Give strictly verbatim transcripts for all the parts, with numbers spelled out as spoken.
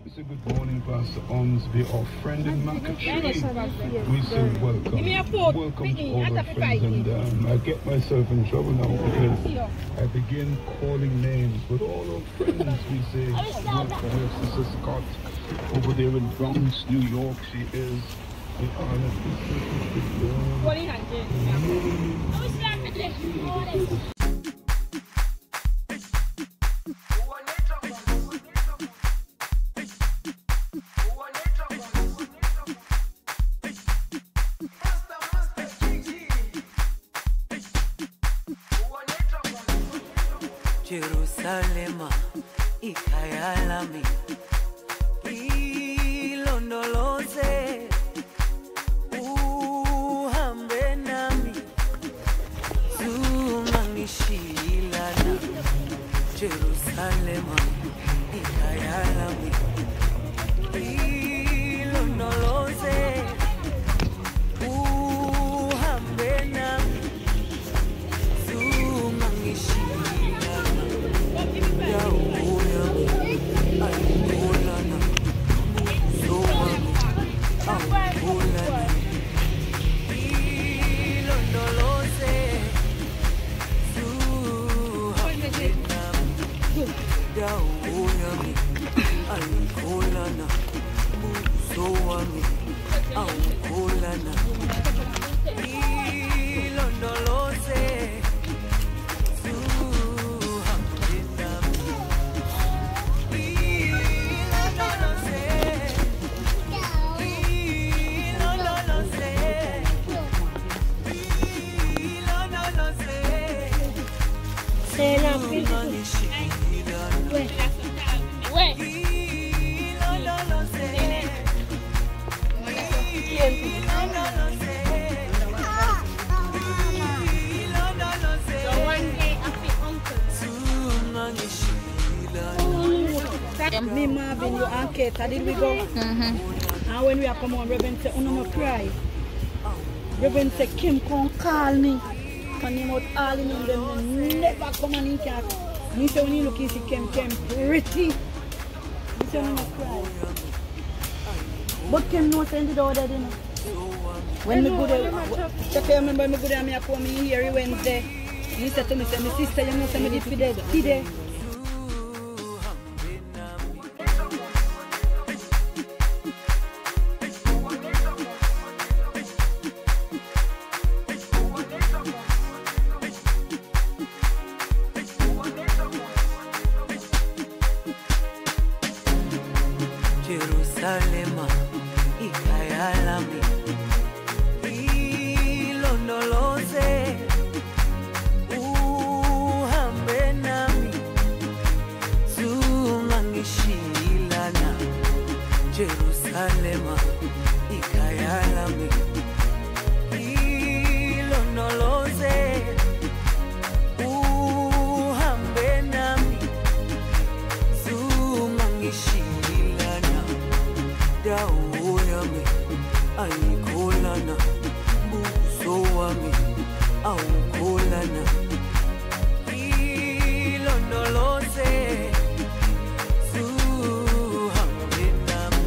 It's a good morning, Pastor Ormsby, our friend in Maccattree. We say welcome. Welcome to all our friends. And um, I get myself in trouble now because I begin calling names. But all our friends, we say welcome. Sister Scott over there in Bronx, New York. She is the honor. Jerusalema ikayalami ilondoloze uhambe nami zungangishilana. Jerusalema ikayalami ilondoloze uhambe nami zungangishilana. Me, Marvin, you and Kate, how did we go? Mm-hmm. And when we are come on, Reverend said, "Oh no, no cry." Reverend said, "Kim, come call me." Can you not all in them? Never come on in here. Me say when you look, you see Kim, Kim pretty. Me say when you cry. But Kim knows ended all that, you know. When me go there, check I remember me go there, me come in here Wednesday. He said to me, say, "My sister, you know, say me did today, today." Jerusalema ikayalami ilondoloze uhambe nami zungangishilana. Jerusalema ikayalami ilondoloze uhambe nami zungangishilana. Dawo yami ayikholana, buso wami awukholana. Ilondoloze zuhambe nami.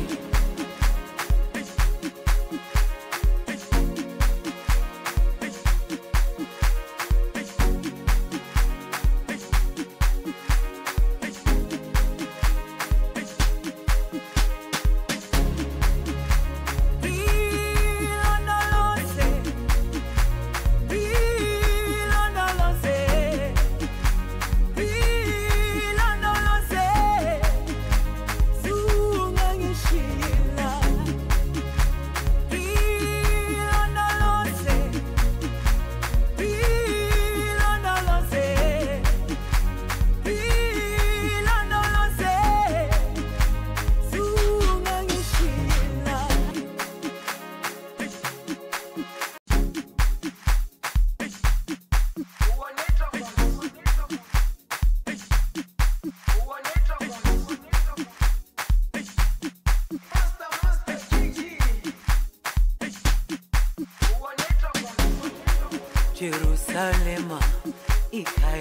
Jerusalema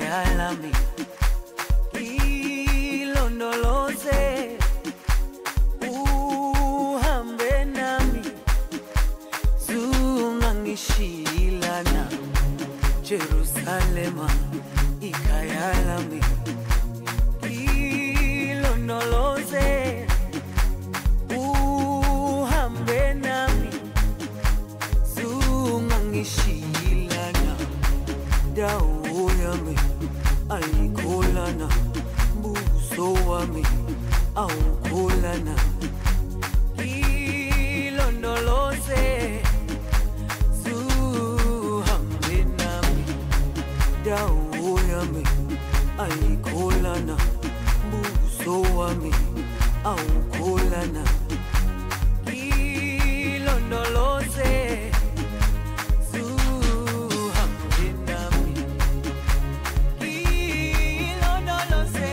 ikayalami ilondoloze Jerusalema ikayalami ilonoloze uhambe nami zungangishilana dawo yami ayikholana buso wami awukholana ilondoloze zuhambe nami dawo yami ayikholana buso wami awukholana ilondoloze zuhambe nami ilondoloze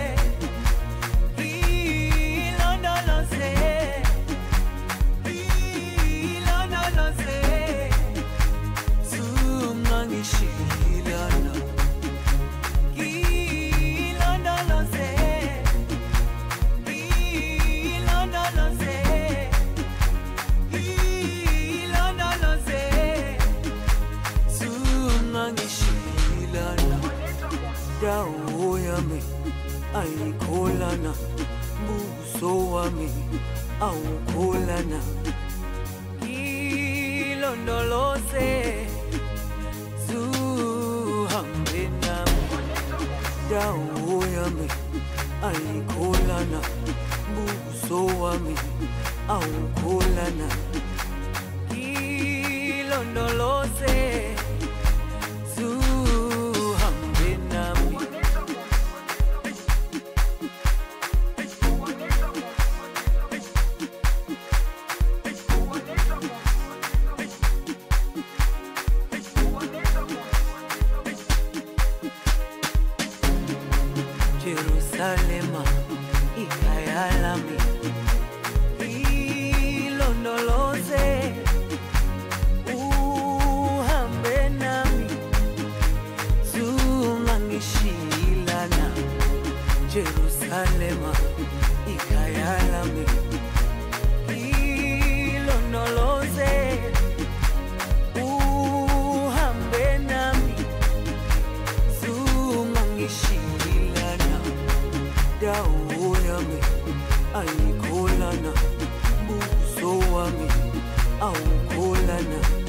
ilondoloze ilondoloze zungangishilana ilondoloze ilondoloze ilondoloze zungangishilana dawo yami ayikholana buso wami awukholana ilondoloze zuhambe nami dawo yami ayikholana buso wami awukholana ilondoloze zuhambe nami Jerusalema ikayalami ilondoloze uhambe nami zungangishilana Jerusalema ikayalami ilondoloze uhambe nami zungangishilana dawo yami ayikholana buso wami awukholana